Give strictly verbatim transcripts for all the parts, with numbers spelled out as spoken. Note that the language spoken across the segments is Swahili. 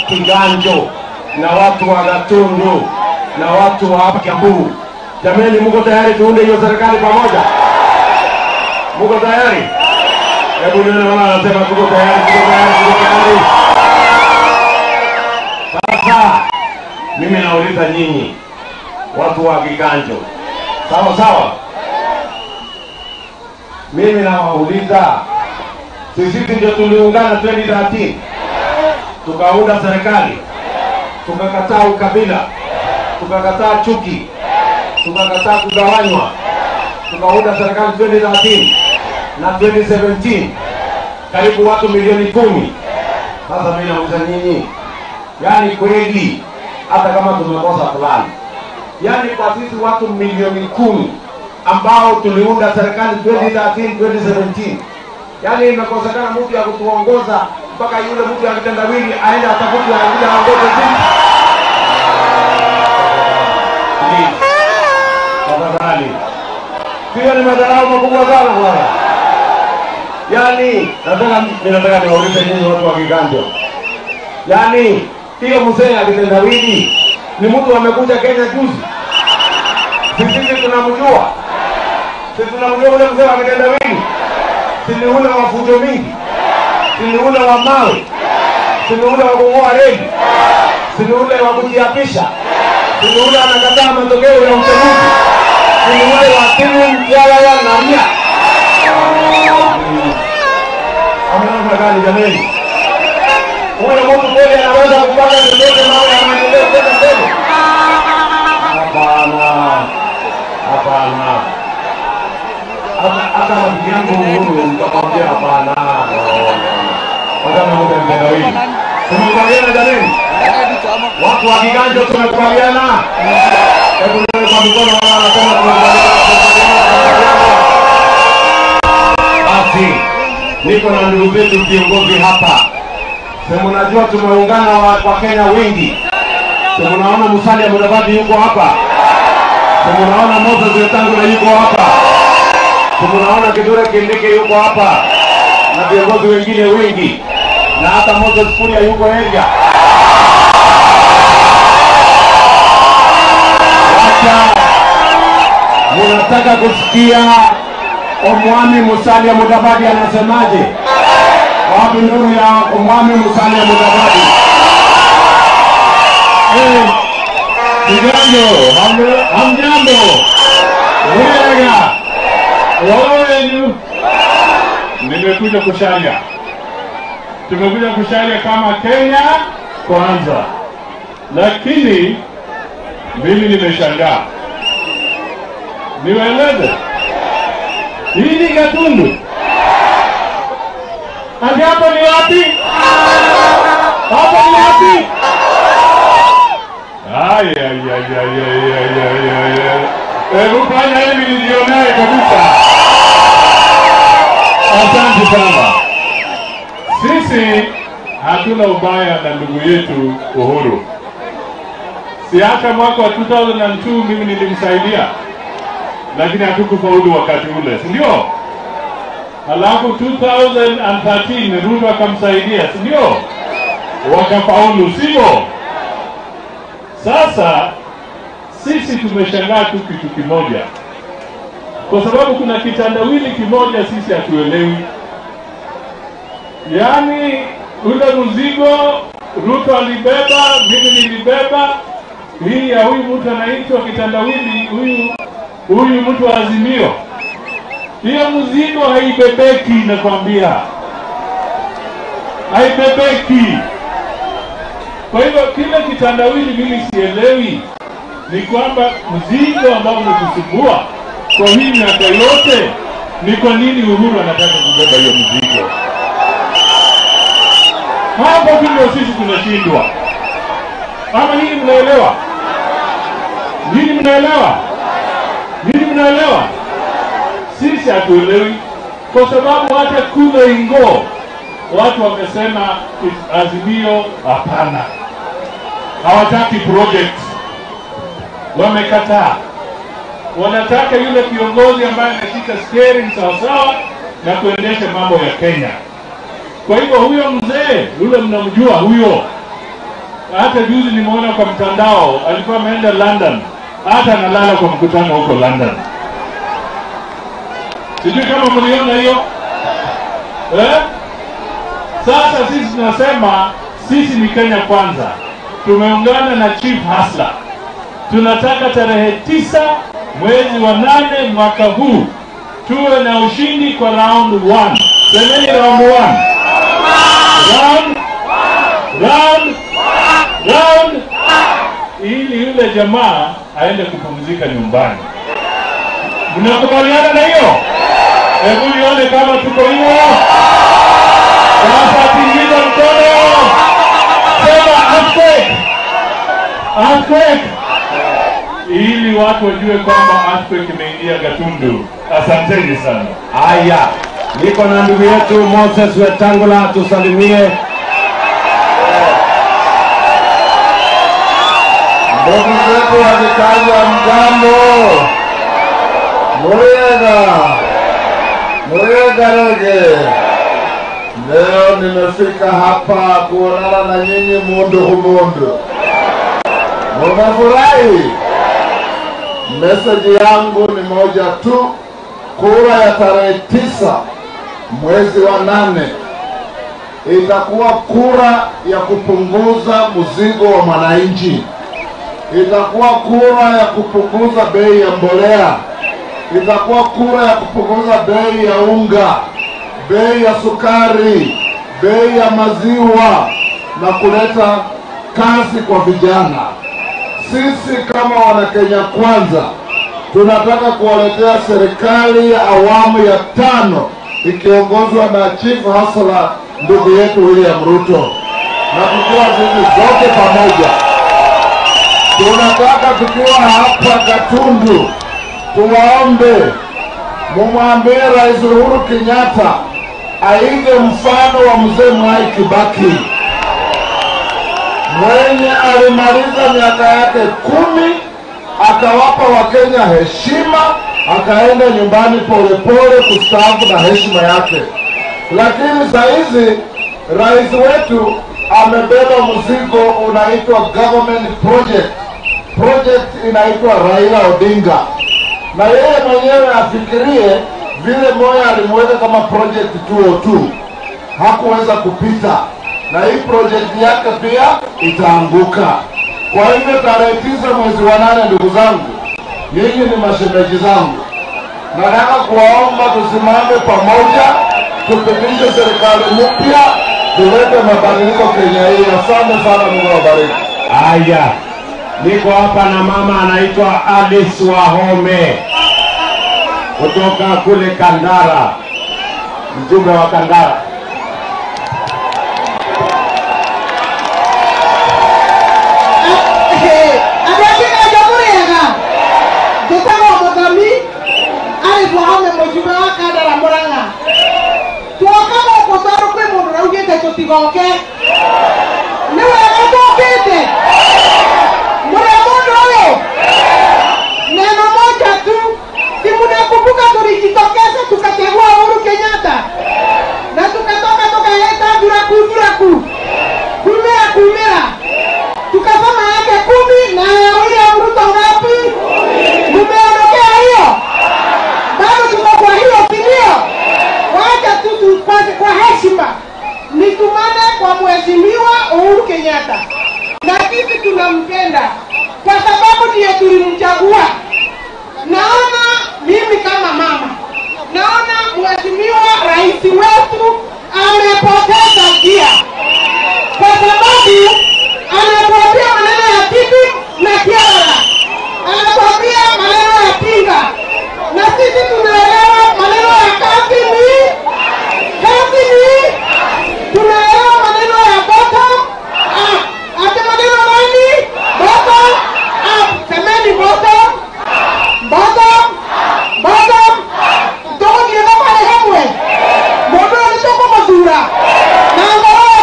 Kiganjo na watu wa Gatundu na watu wa hapa Kiambu. Jamani, mko tayari tuunde hiyo serikali pamoja? Mko tayari? Hebu nione wala anasema tuko tayari, tuko tayari, tuko tayari. Sasa mimi nauliza nyinyi watu wa Kiganjo. Sawa sawa? Mimi nawauliza, sisi ndio tuliungana elfu mbili na thelathini tukaunda serikali, tukakataa ukabila, tukakataa chuki, tukakataa kugawanywa, tukaunda serikali elfu mbili na thelathini na elfu mbili na sabini karibu watu milioni kumi. Sasa mimi nauliza nyinyi, yani kweli hata kama tumekosa fulani, yani kwa sisi watu milioni kumi ambao tuliunda serikali elfu mbili na thelathini elfu mbili na sabini, yani imekosekana mtu ya kutuongoza mpaka yule mtu ya kitendawili aende atafute aende aongoze sisi. Tafadhali. Pia ni madharau makubwa sana bwana. Yani nataka ninataka niwaulize nyinyi watu wa Kiganjo. Yani hiyo mzee ya kitendawili ni mtu amekuja Kenya juzi. Sisi tunamjua. Sisi tunamjua ule mzee wa kitendawili. Sisi ule wa fujo mingi. Sisi ule wa mawe. Sisi ule wa kung'oa reli. Sisi ule wa kujiapisha. Sisi ule anakataa matokeo ya uchaguzi. Sisi ule wa timu yala ya namia. Amna gani jamani? Huyo mtu kweli anaweza kupanga chochote mambo ya maendeleo kwenda mbele? Hapana. Hapana. Hata rafiki yangu Uhuru nikamwambia hapana. Wakati mmoja mtandawili. Tumekubaliana jamani? Watu wa Kiganjo tumekubaliana. Hebu ndio kwa mikono wala anasema tumekubaliana. Basi niko na ndugu zetu viongozi hapa. Sema unajua tumeungana wa, wa Kenya wengi. Sema unaona Musalia Mudavadi yuko hapa. Sema unaona Moses Wetangula yuko hapa. Tunaona Kithure Kindiki yuko hapa na viongozi wengine wengi na hata Moses Kuria yuko area. Wacha munataka kusikia Omwami Musalia Mudavadi anasemaje? Wapi nuru ya Omwami Musalia Mudavadi? Eh, Kiganjo, hamjambo. Wega. Wawenu nimekuja kusharia. Tumekuja kusharia kama Kenya kwanza. Lakini mimi nimeshangaa. Niwaeleze. Hii ni Gatundu. Hadi hapa ni wapi? Hapa ni wapi? Ay ay ay ay ay ay ay. Hebu fanya hivi nijionae kabisa. Asante sana. Sisi hatuna ubaya na ndugu yetu Uhuru. Si hata mwaka wa elfu mbili na mbili mimi nilimsaidia. Lakini hatukufaulu wakati ule, si ndio? Halafu elfu mbili na thelathini Ruto akamsaidia, si ndio? Wakafaulu, sio? Sasa sisi tumeshangaa tu kitu kimoja. Kwa sababu kuna kitandawili kimoja sisi hatuelewi. Yaani ule mzigo Ruto alibeba, mimi nilibeba. Hii ya huyu mtu anaitwa kitandawili, huyu huyu mtu wa Azimio. Hiyo mzigo haibebeki nakwambia. Haibebeki. Kwa hivyo kile kitandawili mimi sielewi ni kwamba mzigo ambao unatusumbua kwa hii miaka yote ni kwa nini Uhuru anataka kubeba hiyo mzigo. Hapo ndio sisi tunashindwa. Ama nini mnaelewa? Nini mnaelewa? Nini mnaelewa? Sisi hatuelewi kwa sababu hata kule Ingo watu wamesema Azimio hapana. Hawataki project. Wamekataa. Wanataka yule kiongozi ambaye anashika steering sawa sawa na kuendesha mambo ya Kenya. Kwa hivyo huyo mzee, yule mnamjua huyo, hata juzi nimeona kwa mtandao alikuwa ameenda London, hata analala kwa mkutano huko London. Sijui kama mliona hiyo eh? Sasa sisi tunasema sisi ni Kenya Kwanza, tumeungana na Chief Hasla. Tunataka tarehe tisa mwezi wa nane mwaka huu tuwe na ushindi kwa round one. Semeni round one. Round round round ili yule jamaa aende kupumzika nyumbani. Mnakubaliana na hiyo? Hebu nione kama tuko hiyo. Sasa tingiza mkono. Sema earthquake. Earthquake. Ili watu wajue kwamba earthquake imeingia Gatundu. Asanteni sana. Haya, niko na ndugu yetu Moses Wetangula, tusalimie. Ndugu zetu wa Kikaja, mjambo. Muriega. Muriega rege. Leo nimefika hapa kuonana na nyinyi mundu humundu. Mumefurahi? Message yangu ni moja tu. Kura ya tarehe tisa mwezi wa nane itakuwa kura ya kupunguza mzigo wa mwananchi. Itakuwa kura ya kupunguza bei ya mbolea. Itakuwa kura ya kupunguza bei ya unga, bei ya sukari, bei ya maziwa na kuleta kazi kwa vijana. Sisi kama wana Kenya Kwanza tunataka kuwaletea serikali ya awamu ya tano ikiongozwa na Chief Hasla ndugu yetu William Ruto, na tukiwa sisi zote pamoja. Tunataka tukiwa hapa Gatundu tuwaombe mumwambie Rais Uhuru Kenyatta aige mfano wa mzee Mwai Kibaki mwenye alimaliza miaka yake kumi akawapa Wakenya heshima, akaenda nyumbani polepole kustaafu na heshima yake. Lakini saa hizi rais wetu amebeba mzigo unaitwa government project. Project inaitwa Raila Odinga, na yeye mwenyewe afikirie vile moja alimweka kama project two oh two hakuweza kupita, na hii project yake pia itaanguka. Kwa hivyo tarehe tisa mwezi wa nane, ndugu zangu, nyinyi ni mashemeji zangu, nataka kuwaomba tusimame pamoja, tupitishe serikali mpya, tulete mabadiliko Kenya hii. Asante sana, Mungu awabariki. Haya, niko hapa na mama anaitwa Alice Wahome kutoka kule Kandara, mjumbe wa Kandara. Tigoke ni wewe tokete mwana moyo neno moja tu, si mnakumbuka tulijitokeza tukachagua Uhuru Kenyatta na tukatoka tukaleta duraku duraku kumera kumera tukasema yake kumi na William Ruto ngapi? Mumeondokea hiyo, bado tuko kwa hiyo sindio? Wacha tu tupate kwa heshima nitumane kwa mheshimiwa Uhuru Kenyatta, na sisi tunampenda kwa sababu ndiye tulimchagua. Naona mimi kama mama, naona mheshimiwa rais wetu amepoteza njia, kwa sababu anatuambia maneno ya tipi na kiara, anatuambia maneno ya pinga, na sisi tunaelewa maneno ya kazi ni kazi ni tunaelewa maneno ya bottom up. Ate maneno nani? Bottom up. Semeni bottom bottom bottom Toko kienda pale hemwe Modo alitoko mazura na ngoro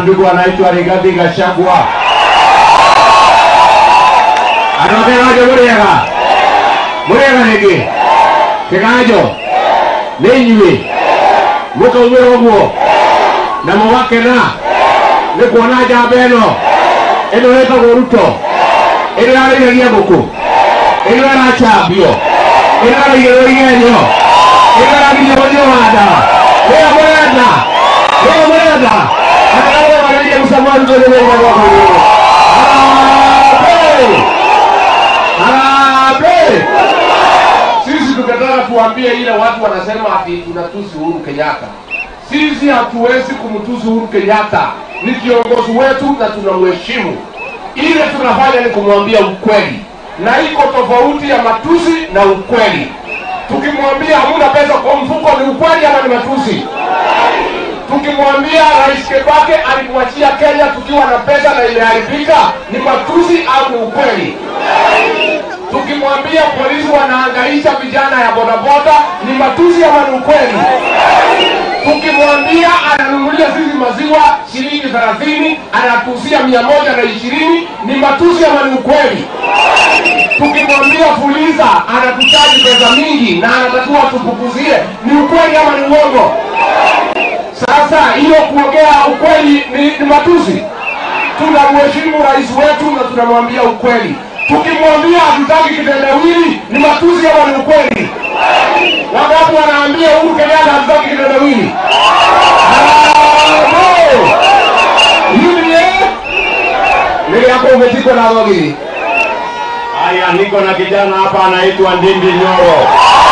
ndugu anaitwa Rigathi Gachagua. Anoteraje muriega? Muriega niki? Kikajo? Ninywi? Muka umiro guo? Na mwake na? Ni kuona jabeno? Eno heta Ruto? Eno yari yagia guku? Eno yari chabio? Eno yari yeroigenyo? Eno yari yeroigenyo wada? Lea murenda? Lea murenda? Anagawa marija musamani kwenye mwenye wako hiyo. Harambee! Harambee! Sisi tukataka tuambie ile watu wanasema ati tunatusi Uhuru Kenyatta. Sisi hatuwezi kumtusi Uhuru Kenyatta. Ni kiongozi wetu na tunamheshimu. Ile tunafanya ni kumwambia ukweli. Na iko tofauti ya matusi na ukweli. Tukimwambia hamuna pesa kwa mfuko ni ukweli ama ni matusi? Tukimwambia Rais Kibaki alikuachia Kenya tukiwa na pesa na imeharibika ni matusi au ni ukweli? Tukimwambia polisi wanahangaisha vijana ya bodaboda ni matusi ama ni ukweli? Tukimwambia ananunulia sisi maziwa shilingi thelathini anatusia mia moja na ishirini ni matusi ama ni ukweli? Tukimwambia Fuliza anatuchaji pesa mingi na anatakiwa tupukuzie ni ukweli ama ni uongo? Sasa hiyo kuongea ukweli ni, ni matusi. Tunamheshimu rais wetu na tunamwambia ukweli. Tukimwambia hatutaki kitendawili ni matusi ama ni ukweli? Wangapi wanaambia Uhuru Kenyatta hatutaki kitendawili? Harambee! Yuni ye? Nili hapo umetiko na wagiri. Aya, niko na kijana hapa anaitwa Ndindi Nyoro.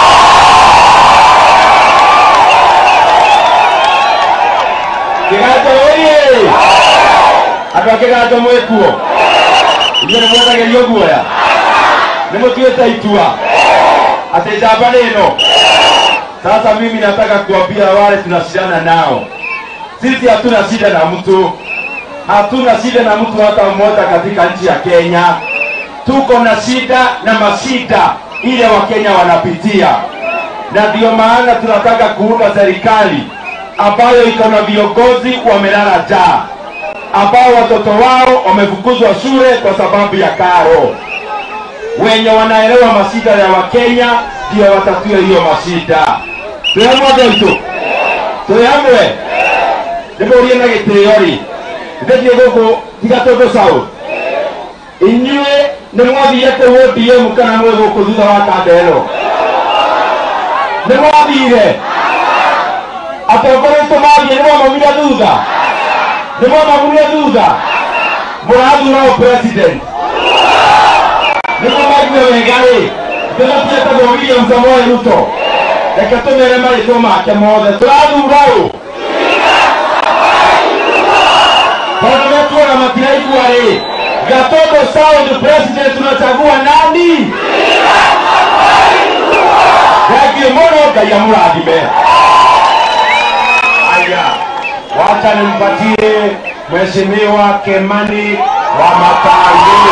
Kirato oye! Aka kirato mwekuo. Njene mweta gelio guoya. Nemo tueta itua. Ate jaba neno. Sasa mimi nataka kuambia wale tunashindana nao. Sisi hatuna shida na mtu. Hatuna shida na mtu hata mmoja katika nchi ya Kenya. Tuko na shida na mashida ile Wakenya wanapitia. Na ndio maana tunataka kuunda serikali ambayo iko na viongozi wamelala njaa, ambao watoto wao wamefukuzwa shule kwa sababu ya karo. Wenye wanaelewa mashida ya Wakenya ndio watatue hiyo mashida. Tuamwe hizo. Tuamwe. Ndipo ulienda giteori. Ndiye gogo digatodo sawo. Inywe nemwadi yako wodi ye mukana mwe goko thutha wa kandelo. Nemwadi atongoretwo mathie nĩ mwaumire thutha nĩ mwaumire thutha mũrathura o president nĩguo maigue wega rĩ ndĩmatiĩtagwo William Samoei Ruto reke tũmere marĩtwa make mothe tũrathura ũ tondũ metuona matiraigua rĩ Gatondo South president tunachagua nani? Thangiũ mũno, Ngai amũrathime. Wacha nimpatie Mheshimiwa Kimani Wamatangi.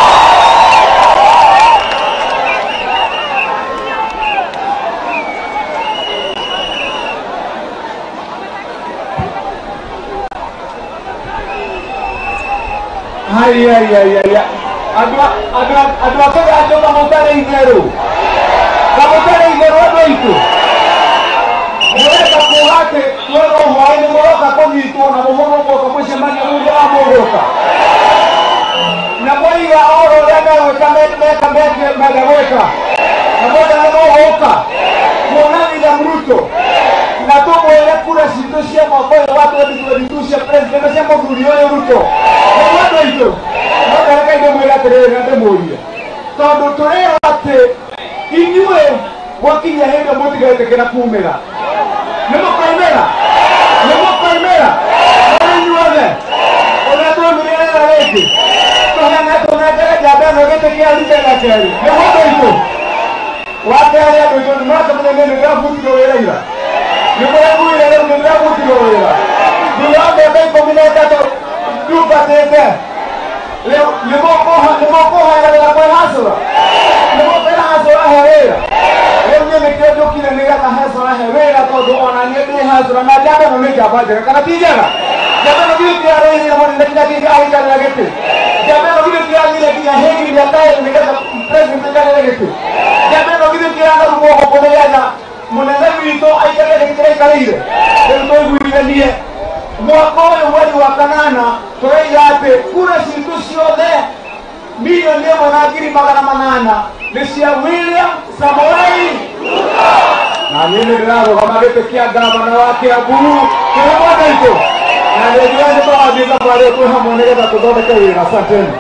Hai hai hai hai. Adwa adwa adwa kwa adwa kamotare igero. Kamotare igero adwa itu. Mweka kuhake tuero mwaini mwaka kongito na mwoko kwa mshemani mwuja wa mwoko. Na mwaiga oro lega weka meka meka meka weka. Na mwaka na mwoka. Mwonani ya Ruto. Na tomo ile kura situsia mwakoe watu waditusia president na sema kuliyo Ruto. Na watu hizo. Mwaka raka ndio mwela tere na demoria. Tondo torero ate inywe wakinya henda motiga tekena kumera. Nemo primera, nemo primera, nemo nueve, ona to mirela leki, toha na to na tere jabe no gete kia lite na keri, nemo to ito, wate ale do to masa mene mene ga buti do era ira, nemo ya bui ele mene ga buti do era, dia be be kombinata to du patete, le nemo koha nemo koha era la koha hasura, nemo pera hasura herera. Mimi kidogo kile nigana hasara hewela todo ona nyebe hasara na jabe no meja baje kana tijana Jameno vile pia roho ya mwana ndani yake ai kana gete. Jameno vile pia ile kia hegi ya tayo ni kama president kana gete. Jameno vile pia na rumo kwa kumeleza mwana wito ai kana gete kana ile. Ndio nguvu ndiye. Mwaka wa mwezi wa kanana toi yape kura institution de milioni ya wanakiri magana manana Lesia William Samoei na mimi ndio kama gete kia gavana wake Aburu kwa moja hiyo na ndio ndio kwa ajili kwa leo kwa mwaneleza kutoka kwa hili. Asanteni.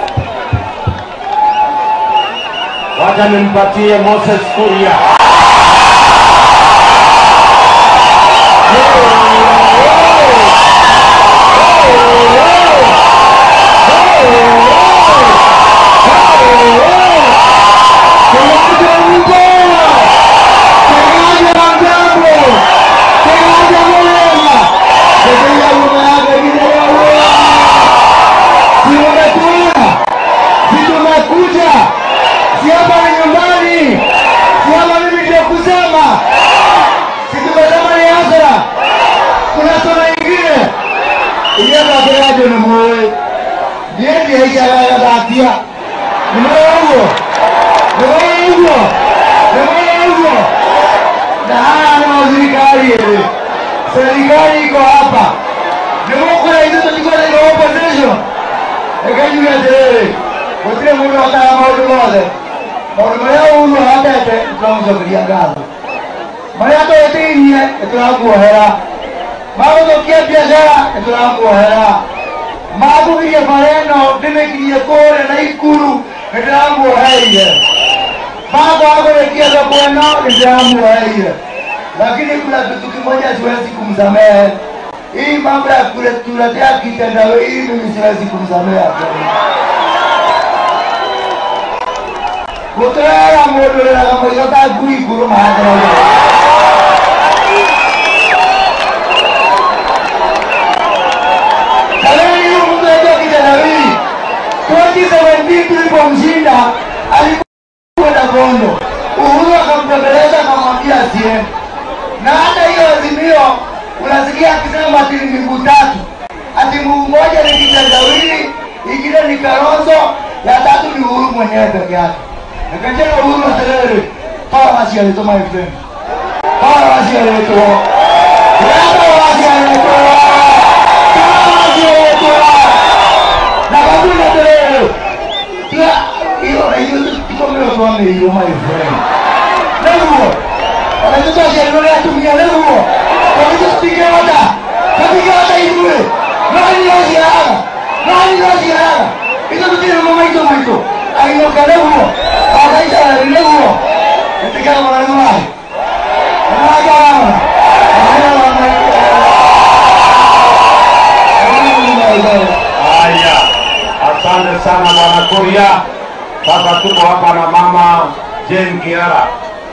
Wacha nimpatie Moses Kuria. Serikali iko hapa. Demokrasia hizo tulikuwa na opposition. Ekaji ya tere. Wote mmoja hata mmoja mmoja. Mmoja yao huyo hata ete tunaanza kuliangaza. Mara to ete ni tunaanza hera. Mambo tokia biashara tunaanza hera. Mambo ya maneno nimekilia kore na ikuru tunaanza hera. Mambo hapo ya kwa bwana tunaanza hera. Lakini kuna kitu kimoja siwezi kumsamehe. Hii mambo ya kule tuletea kitendawili hii mimi siwezi kumsamehe. Kutoa modo na kama yote guri guru mahadara. Kale hiyo mtu ndio kitendawili. Twenty seventeen tulipomshinda alikuwa na gondo. Uhuru akampeleka akamwambia sie. Na hata hiyo azimio unasikia akisema ati ni miguu tatu. Ati mguu moja ni kitendawili, ingine ni Kalonzo, ya tatu ni Uhuru mwenyewe peke yake. Nikajana Uhuru aterere. Hawa wasi alitoma my friend. Hawa wasi alitoa. Hawa wasi alitoa. Hawa wasi alitoa. Na babu na terere. Tia hiyo hiyo tukomeo tuame hiyo my friend. Leo anataka sheria ya tumia leo huo. Kwa hiyo spike wata. Spike wata hiyo. Nani yote hapa? Nani yote hapa? Hizo ndio mama hizo mito. Ayo kale huo. Anaita leo huo. Nataka mwana wangu. Anaga. Haya. Asante sana Bwana Kuria. Sasa tuko hapa na mama Jane Kiara.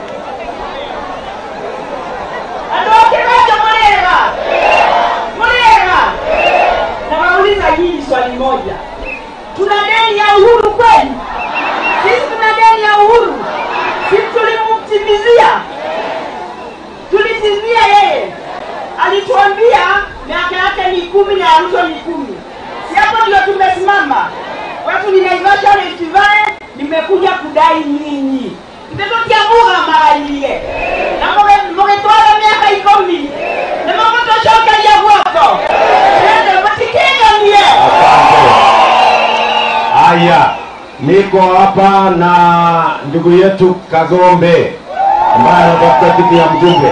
Swali moja. Tuna deni ya Uhuru kweli? Sisi tuna deni ya Uhuru. Sisi tulimtimizia. Tulitimizia yeye. Alituambia miaka yake ni kumi na Ruto ni kumi. Si hapo ndio tumesimama. Watu ni Naivasha Festival nimekuja kudai nyinyi. Mtatokia Mungu mara ile. Na mwe mwe toa miaka ikumi. Na mwe toshoka ya wako. Ndio matikio ndiye. Haya, niko hapa na ndugu yetu Kagombe ambaye anatafuta kiti ya mjumbe.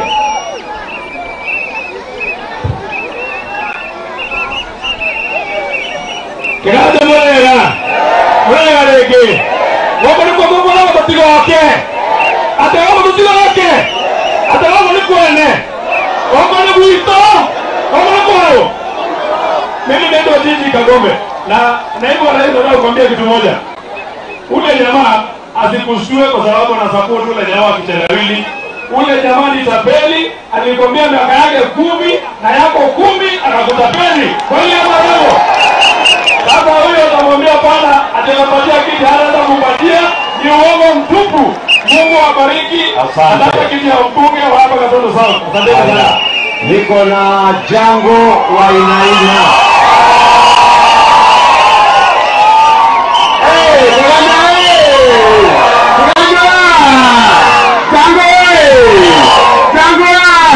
Kiraje mwerera. Mwerera leke. Wako ni kwa kwa kwa mtigo wake. Ata wako mtigo wake. Ata wako ni kwene. Wako ni wito. Wako ni kwao. Mimi ndio jiji Kagombe. Na na hivyo rais anataka kuambia kitu moja. Ule jamaa asikushtue kwa sababu ana support ule jamaa wa kitendawili. Ule jamaa ni tapeli, alikwambia miaka yake kumi na yako kumi akakutapeli. Kwa hiyo hapo sasa huyo atamwambia pana atampatia kiti hata kumpatia ni uongo mtupu. Mungu awabariki. Asante. Hata kiti ya mbunge wa hapa Katoto South. Asante sana. niko na Jango wa Inaina. Hey, bwana hey! Jango hey! Jango!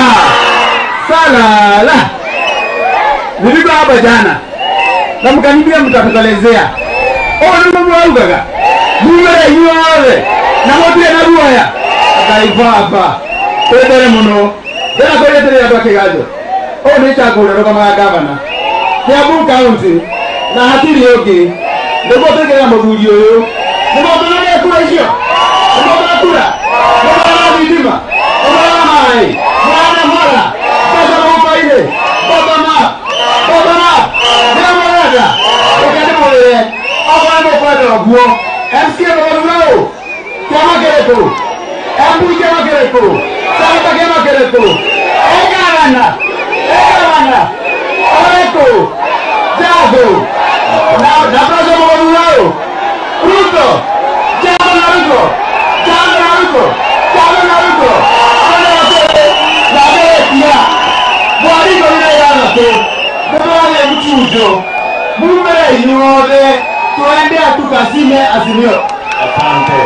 Salala. Nilikuwa hapa jana. Na mkanibia mtatuelezea. Oh, ni mambo yaugaga. Mumere yuare. Na motu ya naruaya. Akaifa hapa. Tendere muno. Tena kwa ile ya kigajo. Oh, ni chakula ndo kama gavana. Kiambu County na hatiri yoki. Ndio tekera muthuri uyu. Ndio tunania kura hiyo. Ndio tunakura. Ndio tunadima. Ndio mai. Mwana mwana. Sasa mambo ile. Baba ma. Baba ma. Ndio mwana. Ukende mole. Aba mo kwa ndo guo. M C ndo mwanao. Kama gereto. Ambu kama gereto. Sasa kama gereto. Egana. Egana. Oreko. Jago. Na na brazo mwanao. Ruto. Jago na Ruto. Jago na Ruto. Jago na Ruto. Ana wote. Na betia. Bwari ko ile yana to. Bwana mchujo. Mume yode. Tuende atukasime Azimio. Asante.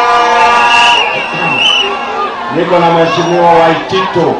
Niko na mheshimiwa Waitito.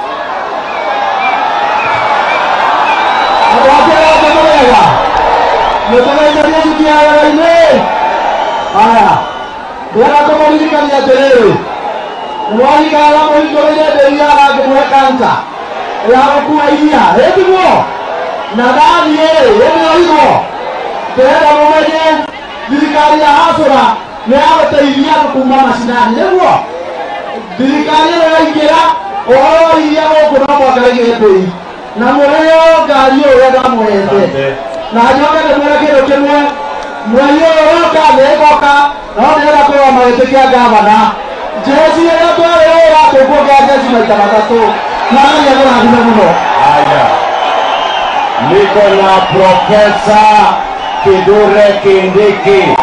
Haya. Bwana kama ulika ni atelewe. Mwali kala mwali kole de ya la de kansa. Ya kuwa iya, hebu mo. Na dani yeye, yeye yuko. Tena mmoja dirikali ya hasura ni abatairia kuma mashindani. Hebu. Dirikali ya ingira o iya ko kuna kwa kale yepo. Na mweyo galio ya damu yende. Na ajoka de mwela kero kenwe. Mweyo roka lekoka. Na ndio kwa maelekezo gavana. Jezi ya kwa leo hapo kwa gazi maita matatu. Na ndio kwa hadi mno. Haya. Niko na Profesa Kithure Kindiki.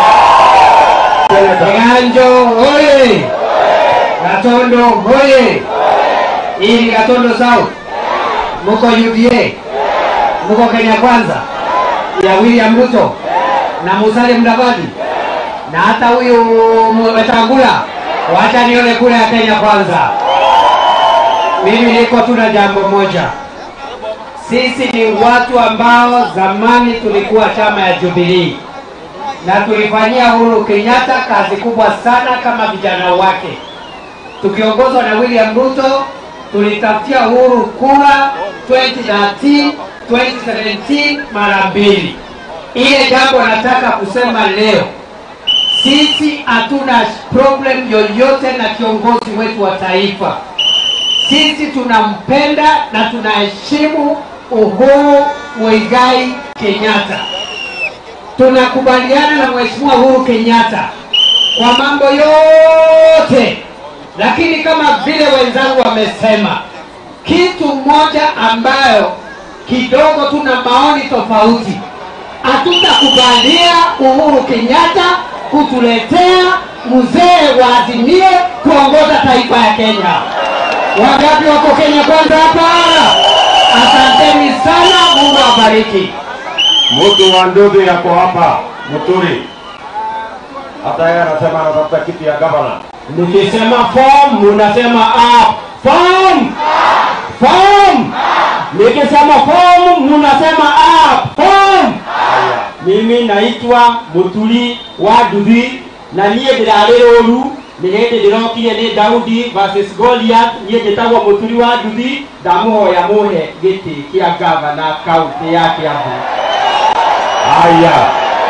Ganjo oye. Gatondo oye. Hii Gatondo South. Muko U D A. Muko Kenya Kwanza. Ya William Ruto na Musalia Mudavadi. Na hata huyu Wetangula. Wacha nione kule ya Kenya Kwanza. Mimi niko tuna jambo moja. Sisi ni watu ambao zamani tulikuwa chama ya Jubilee. Na tulifanyia Uhuru Kenyatta kazi kubwa sana kama vijana wake. Tukiongozwa na William Ruto, tulitafutia Uhuru kura twenty thirteen, twenty seventeen mara mbili. Ile jambo nataka kusema leo. Sisi hatuna problem yoyote na kiongozi wetu wa taifa. Sisi tunampenda na tunaheshimu Uhuru Muigai Kenyatta. Tunakubaliana na Mheshimiwa Uhuru Kenyatta kwa mambo yote. Lakini kama vile wenzangu wamesema, kitu moja ambayo kidogo tuna maoni tofauti. Hatutakubalia Uhuru Kenyatta kutuletea mzee wa Azimio kuongoza taifa ya Kenya. Wangapi wako Kenya Kwanza hapa? Asanteni sana, Mungu awabariki. Mtu wa Ndudhi yako hapa, Muturi. Hata yeye anasema anatafuta kiti ya gavana. Nikisema form, unasema up. Form! Form! Nikisema form, unasema up. Form! Mimi naitwa Muturi wa Ndudhi na niye ndirarĩrũru nĩgĩtĩ ndĩrokire nĩ Daudi versus Goliath. Niye njĩtagwo Muturi wa Ndudhi, ndamuhoya muhe gĩtĩ kĩa gavana kaunti ya Kiambu. Haya.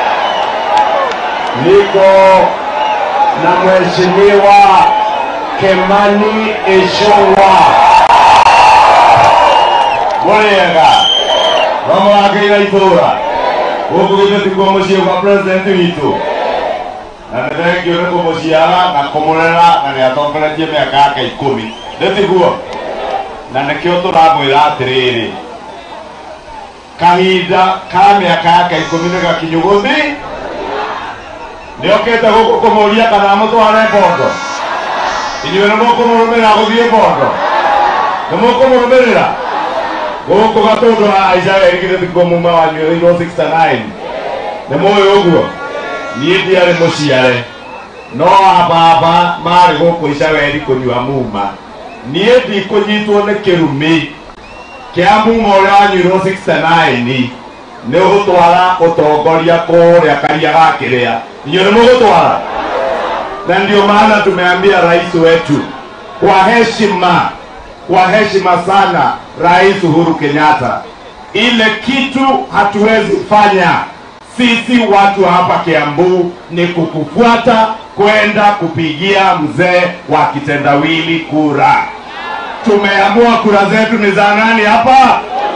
Niko na mheshimiwa Kimani Ichung'wah. Mwega. Mama wake inaitwa. Huko kwetu tuko mshie kwa president wetu. Na ndio ndio kwa mshiara na komorera na ya tongoretie miaka yake ikumi. Ndio guo. Na nikio turamwira atiriri. Kahinda ka miaka yake ikumi na gakinyuguthi. Ndio kete guko komoria kana mutware bondo. Inywe no komoromera guthie bondo. Namoko moromerera. Goko gatondo aisha erigire thikomuma wa zero six nine. Nemoyo oguo. Niĩ ndiarĩ mũciare. No ababa marĩ gũkũ icaweri kũnyua muma. Niĩ ndikũnyitwo nĩ kĩrumi kĩa muma ũrĩa wa zero six nine nĩ ũgũtwara ũtongoria kũrĩa karia gakĩrĩa. Inyuĩ nĩ mũgũtwara. Na ndio maana tumeambia rais wetu kwa heshima, kwa heshima sana, Rais Uhuru Kenyatta, ile kitu hatuwezi fanya sisi watu hapa Kiambu ni kukufuata kwenda kupigia mzee wa kitendawili kura. Tumeamua kura zetu ni za nani hapa?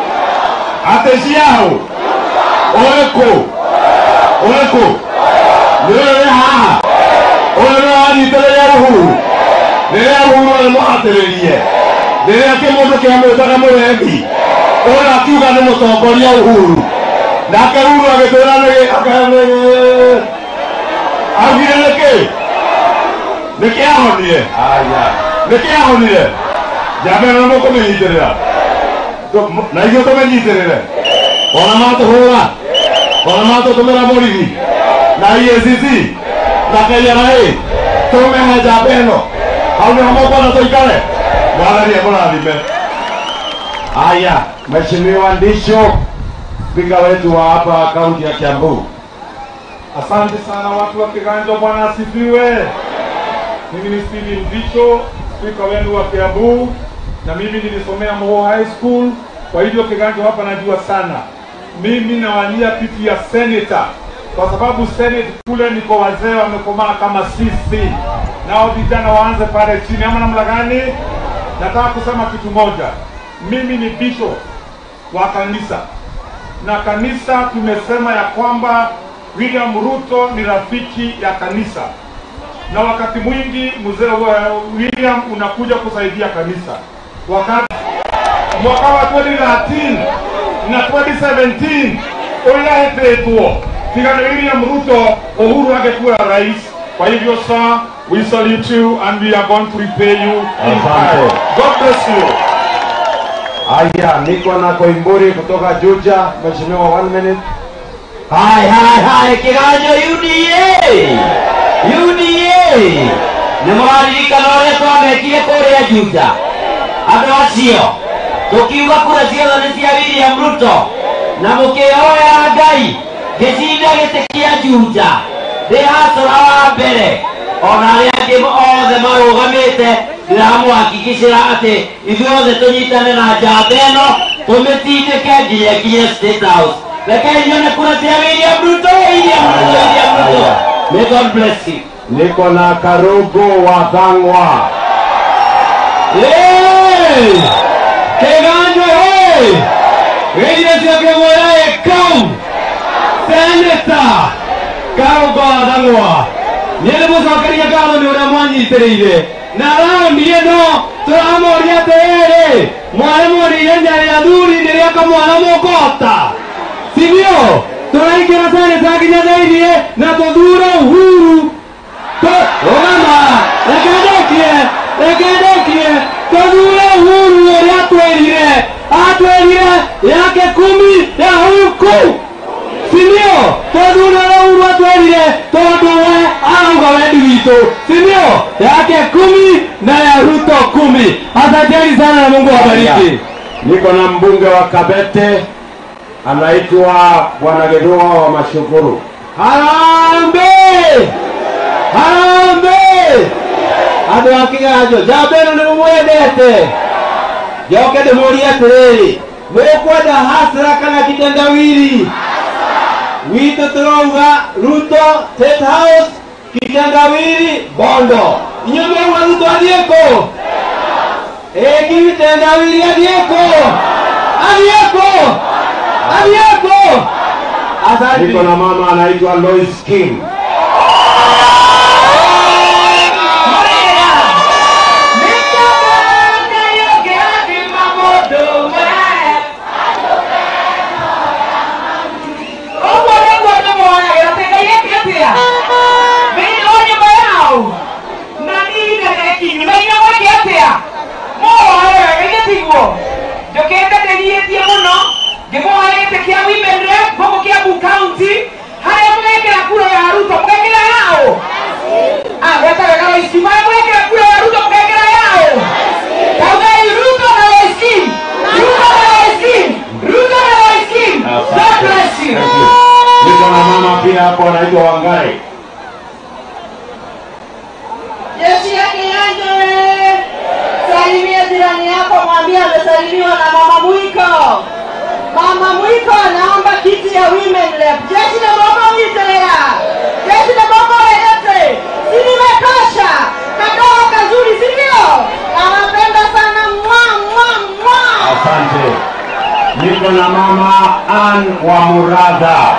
Ateshiao Oeko Oeko Ndio haa Oeko ni tele ya Uhuru Ndio Uhuru ni muhatiririe Ndio kimondo kiamwetaga murengi Ola kiuga ni mutongoria Uhuru Nake Uhuru agĩtwĩra nĩ akahane agireke nĩkĩahonire aya nĩkĩahonire jambe no mũkũmenyitĩrĩra na ithuĩ tũmenyitĩrĩre ona matũhũra ona matũtũmĩra mũrigi na E A C C na K R A tũmehe jambe ĩno hau nĩho mũkwenda tũikare mwathani amũrathime. Aya, Mheshimiwa Ndisho, spika wetu wa hapa kaunti ya Kiambu. Asante sana watu wa Kiganjo, Bwana asifiwe. Mimi ni Steven Ndisho, spika wenu wa Kiambu, na mimi nilisomea Moho High School, kwa hivyo Kiganjo hapa najua sana. Mimi nawania kiti ya senator kwa sababu senate kule niko wazee wamekomaa kama sisi. Nao vijana waanze pale chini ama namna gani? Nataka kusema kitu moja. Mimi ni bishop wa kanisa. Na kanisa tumesema ya kwamba William Ruto ni rafiki ya kanisa. Na wakati mwingi mzee William unakuja kusaidia kanisa. Wakati mwaka wa twenty thirteen na twenty seventeen uliahetetwo tigana William Ruto Uhuru angekuwa rais. Kwa hivyo sir, we salute you and we are going to repay you in kind. God bless you. Aya, niko na Koimburi kutoka Juja, Mheshimiwa, one minute. Hai hai hai Kiganjo U D A U D A Nĩmũraririkana ũrĩa twamekire kũrĩa Juja. Andũ acio tũkiuga kura ciothe nĩ cia William Ruto na mũkĩhoya Ngai gĩcinda gĩtĩ kĩa Juja ndĩ hacũra wa mbere ona arĩa angĩ othe marũgamĩte ndiramũhakikicĩra atĩ ithuothe tũnyitane na njamba ĩno tũmĩtindĩke nginya nginya State House. Lakini nyone kura cia William Ruto, William Ruto, William Ruto. May God bless you. Niko na Karugu wa Thang'wa. Hey! Kiganjo hey! William Ruto come. Senator Karugu wa Thang'wa. Nile mũcokeria ngatho nĩ ũrĩa mwanyitĩrĩire. Na raundi ĩno tũramũria atĩrĩrĩ, mwarĩmũrire Nyarĩ athuri rĩrĩa kamwana mũkota. Sivyo, tunaingira seneta nginya thĩinĩ na tũthure Uhuru. Tũrama, rekendekie, rekendekie, tũthure Uhuru ũrĩa atwĩrire, atwĩrire yake kumi ya huku. Sivyo, tũthure Uhuru atwĩrire tondũ we arauga wendi witũ. Sivyo, yake kumi na ya Ruto kumi. Asanteni sana na Mungu awabariki. Niko na mbunge wa Kabete anaitwa Bwana Gedua wa Mashukuru. Harambe! Harambe! Andũ a Kiganjo, njamba ĩno nĩmũmwendete. Njoke ndĩmũrie atĩrĩrĩ, mũkwenda hasra kana kitendawili? Witũ tũrauga Ruto State House, kitendawili Bondo. Inyuĩ mũrauga Ruto athiĩ kũ? Ĩ kitendawili athiĩ kũ? Athiĩ kũ? Aliako! Asante. Niko na mama anaitwa Lois King. Nani na mama pia hapo anaitwa Wangari. Jeshi ya Kianjo, salimia jirani yako, mwambie amesalimiwa na mama Mwiko. Mama Mwiko anaomba kiti ya women rep. Jeshi na mama Mwitera. Jeshi na mama Elete. Sini metosha. Kadoa kazuri, sindio? Anapenda sana mwa mwa mwa. Asante. Niko na mama Ann wa Muradha.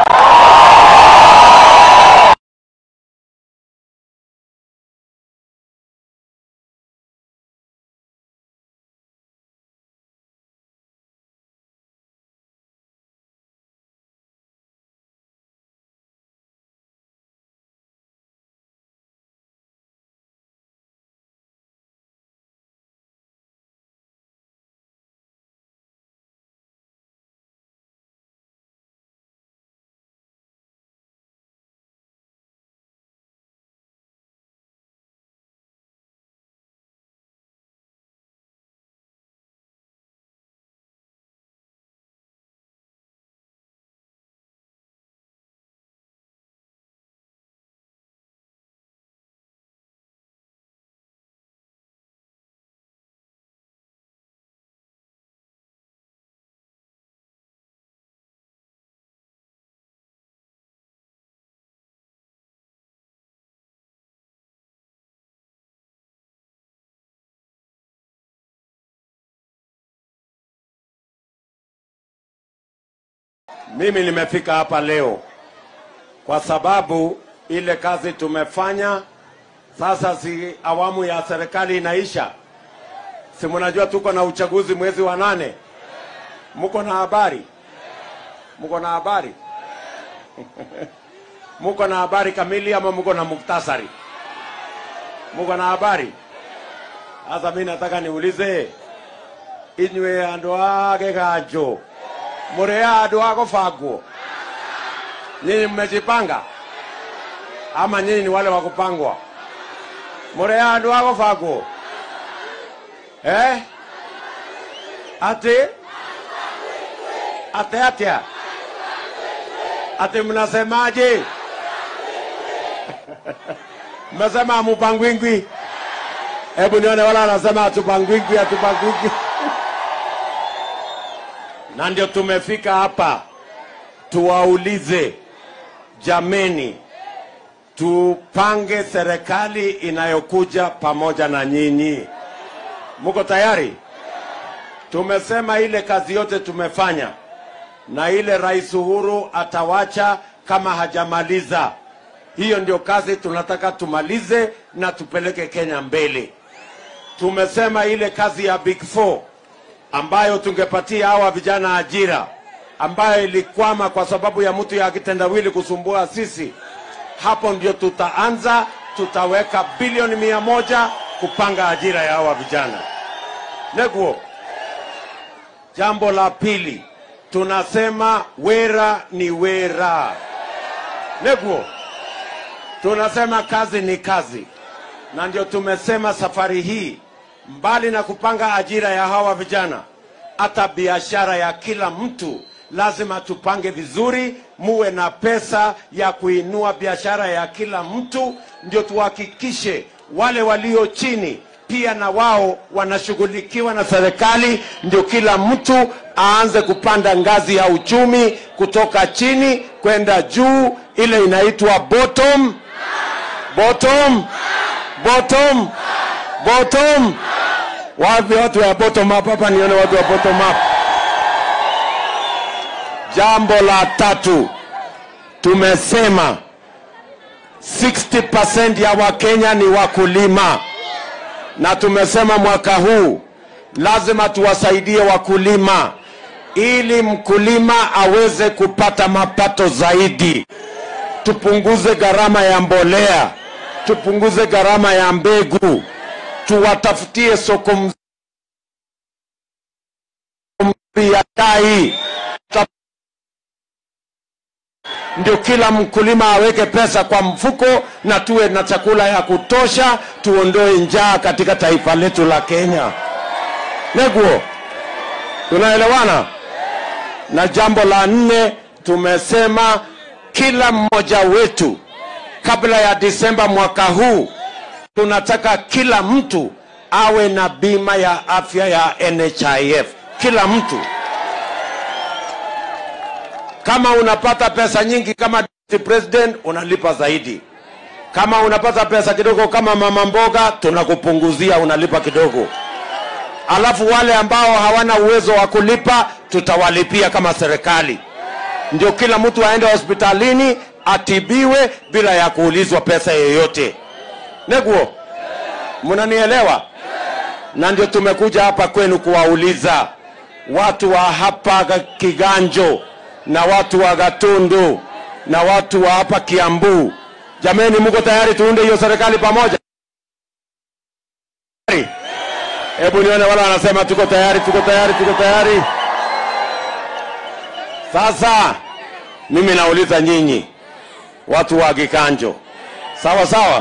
Mimi nimefika hapa leo kwa sababu ile kazi tumefanya sasa, si awamu ya serikali inaisha. Si mnajua tuko na uchaguzi mwezi wa nane? Mko na habari? Mko na habari? Mko na habari kamili ama mko na muktasari? Mko na habari? Sasa mimi nataka niulize, inywe andu age gajo Murea adu wako fagu. Nyinyi mmejipanga? Ama nyinyi ni wale wakupangwa? Murea adu wako fagu. Eh? Ate? Ate atia? Ate mnasemaje? Mmesema mupangwingwi. Hebu nione wala anasema atupangwingwi, atupangwingwi. Na ndio tumefika hapa tuwaulize, jameni, tupange serikali inayokuja pamoja na nyinyi. Mko tayari? Tumesema ile kazi yote tumefanya na ile Rais Uhuru atawacha kama hajamaliza. Hiyo ndio kazi tunataka tumalize na tupeleke Kenya mbele. Tumesema ile kazi ya Big Four ambayo tungepatia hawa vijana ajira, ambayo ilikwama kwa sababu ya mtu ya kitendawili kusumbua sisi. Hapo ndio tutaanza, tutaweka bilioni mia moja kupanga ajira ya hawa vijana. Neguo. Jambo la pili, tunasema wera ni wera. Neguo. Tunasema kazi ni kazi. Na ndio tumesema safari hii, mbali na kupanga ajira ya hawa vijana, hata biashara ya kila mtu lazima tupange vizuri, muwe na pesa ya kuinua biashara ya kila mtu, ndio tuhakikishe wale walio chini pia na wao wanashughulikiwa na serikali, ndio kila mtu aanze kupanda ngazi ya uchumi kutoka chini kwenda juu, ile inaitwa bottom bottom bottom bottom. Wapi watu wa bottom up hapa? Nione watu wa bottom up. Jambo la tatu, tumesema sixty percent ya Wakenya ni wakulima, na tumesema mwaka huu lazima tuwasaidie wakulima ili mkulima aweze kupata mapato zaidi. Tupunguze gharama ya mbolea, tupunguze gharama ya mbegu, tuwatafutie soko mzuri ya chai, ndio kila mkulima aweke pesa kwa mfuko na tuwe na chakula ya kutosha, tuondoe njaa katika taifa letu la Kenya. Neguo, tunaelewana? Na jambo la nne, tumesema kila mmoja wetu kabla ya Disemba mwaka huu, tunataka kila mtu awe na bima ya afya ya N H I F. Kila mtu. Kama unapata pesa nyingi kama president, unalipa zaidi. Kama unapata pesa kidogo kama mama mboga, tunakupunguzia, unalipa kidogo. Alafu wale ambao hawana uwezo wa kulipa, tutawalipia kama serikali. Ndio kila mtu aende hospitalini atibiwe bila ya kuulizwa pesa yoyote. Neguo, mnanielewa? Na ndio tumekuja hapa kwenu kuwauliza watu wa hapa Kiganjo na watu wa Gatundu na watu wa hapa Kiambu. Jameni, mko tayari tuunde hiyo serikali pamoja? Hebu nione wala wanasema tuko tayari, tuko tayari, tuko tayari. Sasa mimi nauliza nyinyi watu wa Kiganjo. Sawa sawa?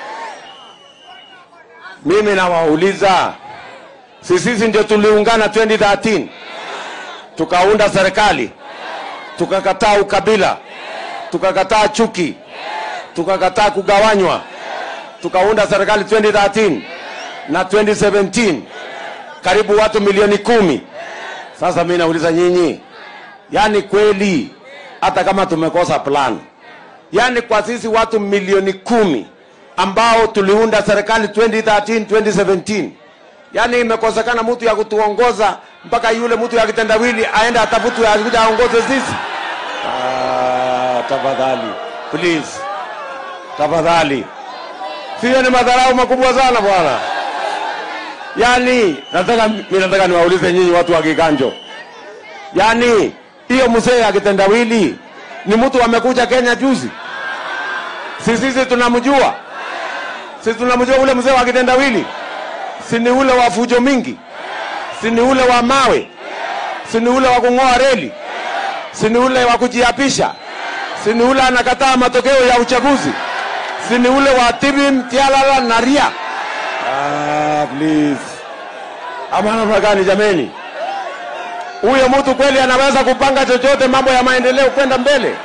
Mimi nawauliza, sisi ndio tuliungana twenty thirteen. Tukaunda serikali. Tukakataa ukabila. Tukakataa chuki. Tukakataa kugawanywa. Tukaunda serikali twenty thirteen na twenty seventeen. Karibu watu milioni kumi. Sasa mimi nauliza nyinyi, yani kweli hata kama tumekosa plan, yani kwa sisi watu milioni kumi ambao tuliunda serikali twenty thirteen twenty seventeen, yani imekosekana mtu ya kutuongoza mpaka yule mtu ya kitendawili aende atafutwe akuja aongoze sisi? Ah, tafadhali please, tafadhali. Sio ni madharau makubwa sana bwana. Yani nataka mimi nataka niwaulize nyinyi watu wa Kiganjo. Yani hiyo mzee ya kitendawili ni mtu amekuja Kenya juzi. Sisi sisi tunamjua. Sisi tunamjua ule mzee wa kitendawili. Si ni ule wa fujo mingi. Si ni ule wa mawe. Si ni ule wa kungoa reli. Si ni ule wa kujiapisha. Si ni ule anakataa matokeo ya uchaguzi. Si ni ule wa Tibim, Tialala na Ria. Ah, please. Amana magani jameni? Huyo mtu kweli anaweza kupanga chochote mambo ya maendeleo kwenda mbele?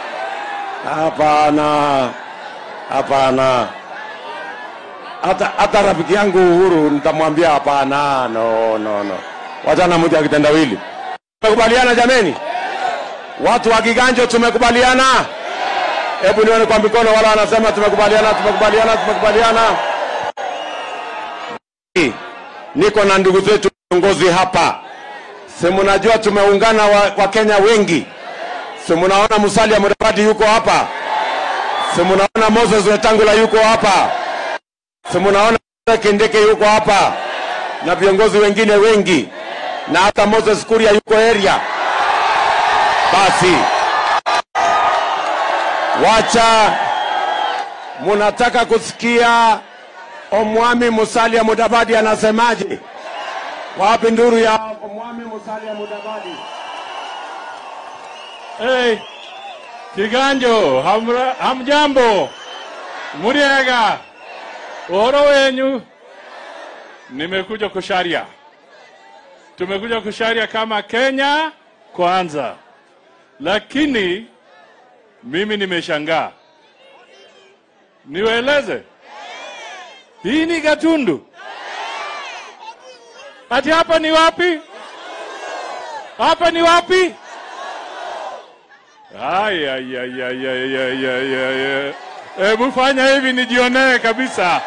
Hapana. Hapana. Hata hata rafiki yangu Uhuru nitamwambia hapana. No, no, no. Wachana mtu akitendawili. Tumekubaliana jameni? Watu wa Kiganjo tumekubaliana? Hebu nione kwa mikono wala wanasema tumekubaliana, tumekubaliana, tumekubaliana. Niko na ndugu zetu viongozi hapa. Si mnajua tumeungana wa, wa Kenya wengi. Si mnaona Musalia Mudavadi yuko hapa. Si mnaona Moses Wetangula yuko hapa. Si mnaona Kindiki yuko hapa. Na viongozi wengine wengi. Na hata Moses Kuria yuko area. Basi wacha munataka kusikia Omwami Musalia Mudavadi anasemaje? Wapi nduru ya Omwami Musalia Mudavadi? Hey, Kiganjo, hamra, hamjambo, muriega, oro wenyu, nimekuja kusharia. Tumekuja kusharia kama Kenya kwanza. Lakini mimi nimeshangaa. Niwaeleze. Hii ni Gatundu. Ati hapa ni wapi? Hapa ni wapi? Ay ay ay ay ay ay ay ay. Hebu fanya hivi nijionee kabisa.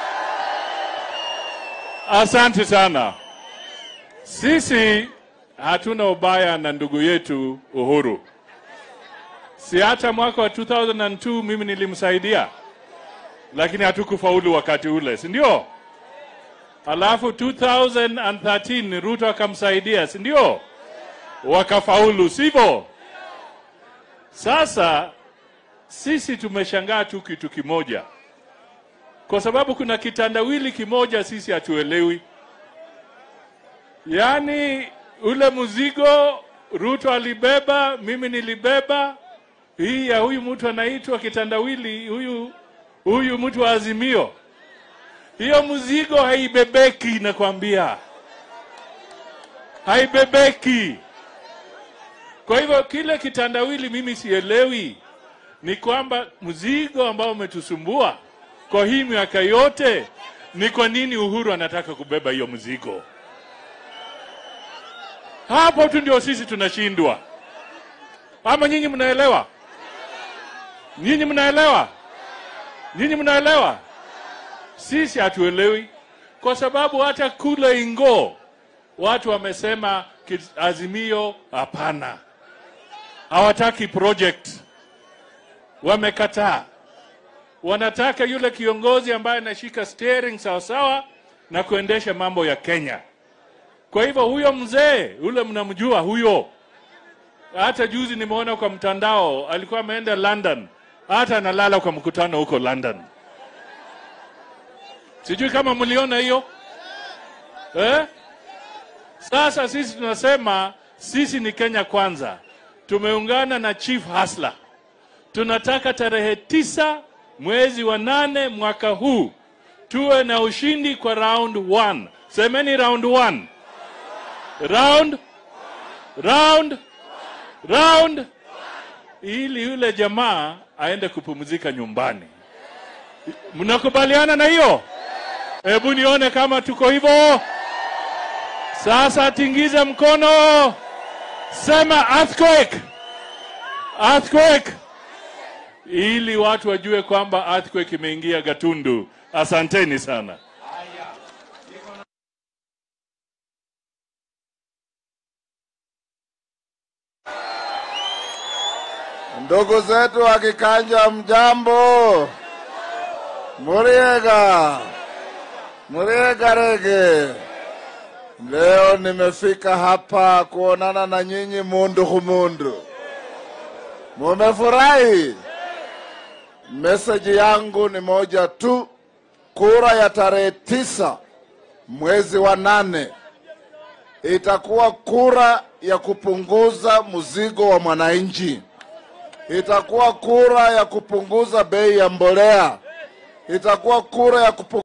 Asante sana. Sisi hatuna ubaya na ndugu yetu Uhuru. Si hata mwaka wa two thousand two mimi nilimsaidia. Lakini hatukufaulu wakati ule, si ndio? Alafu two thousand thirteen Ruto akamsaidia, si ndio? Wakafaulu, sivyo? Sasa sisi tumeshangaa tu kitu kimoja. Kwa sababu kuna kitandawili kimoja sisi hatuelewi. Yaani ule mzigo Ruto alibeba, mimi nilibeba. Hii ya huyu mtu anaitwa kitandawili, huyu huyu mtu wa Azimio. Hiyo mzigo haibebeki nakwambia. Haibebeki. Kwa hivyo kile kitandawili mimi sielewi. ni kwamba mzigo ambao umetusumbua kwa hii miaka yote ni kwa nini Uhuru anataka kubeba hiyo mzigo. Hapo tu ndio sisi tunashindwa. Ama nyinyi mnaelewa? Nyinyi mnaelewa? Nyinyi mnaelewa? Sisi hatuelewi, kwa sababu hata kule Ingo watu wamesema Azimio hapana, hawataki project, wamekataa. Wanataka yule kiongozi ambaye anashika steering sawa sawa na kuendesha mambo ya Kenya. Kwa hivyo huyo mzee ule mnamjua huyo, hata juzi nimeona kwa mtandao alikuwa ameenda London, hata analala kwa mkutano huko London. Sijui kama mliona hiyo eh? Sasa sisi tunasema sisi ni Kenya kwanza. Tumeungana na Chief Hasla. Tunataka tarehe tisa mwezi wa nane mwaka huu tuwe na ushindi kwa round one. Semeni round one. Round round round ili yule jamaa aende kupumzika nyumbani. Mnakubaliana na hiyo? Hebu nione kama tuko hivyo. Sasa tingiza mkono. Sema earthquake. Earthquake. Ili watu wajue kwamba earthquake imeingia Gatundu. Asanteni sana. Ndugu zetu wa Kikanja, mjambo. Muriega. Muriega rege. Leo nimefika hapa kuonana na nyinyi mundu kumundu. Mumefurahi? Message yangu ni moja tu. Kura ya tarehe tisa mwezi wa nane itakuwa kura ya kupunguza mzigo wa mwananchi. Itakuwa kura ya kupunguza bei ya mbolea. Itakuwa kura ya kupunguza